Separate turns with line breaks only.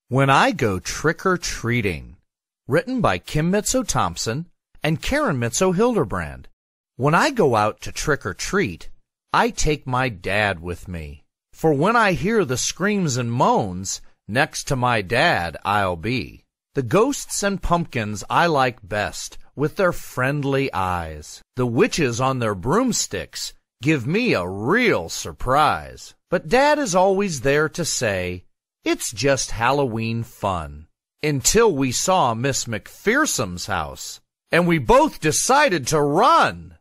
When I Go Trick-or-Treating, written by Kim Mitzo-Thompson and Karen Mitzo-Hildebrand. When I go out to trick-or-treat, I take my dad with me. For when I hear the screams and moans, next to my dad I'll be. The ghosts and pumpkins I like best, with their friendly eyes. The witches on their broomsticks give me a real surprise. But Dad is always there to say, it's just Halloween fun. Until we saw Miss McFearsome's house, and we both decided to run.